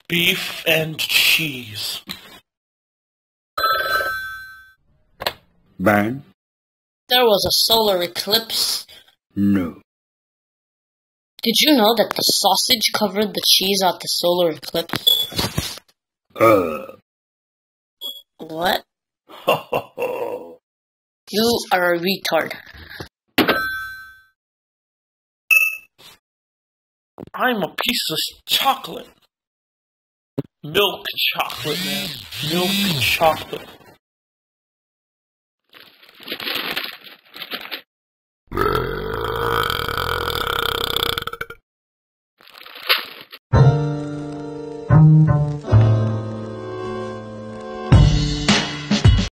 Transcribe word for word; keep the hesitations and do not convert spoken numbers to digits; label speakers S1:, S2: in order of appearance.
S1: Beef and cheese.
S2: Bang?
S3: There was a solar eclipse.
S2: No.
S3: Did you know that the sausage covered the cheese at the solar eclipse?
S2: Uh.
S3: What?
S2: Ho ho ho.
S3: You are a retard.
S1: I'm a piece of chocolate. Milk chocolate, man. Milk chocolate.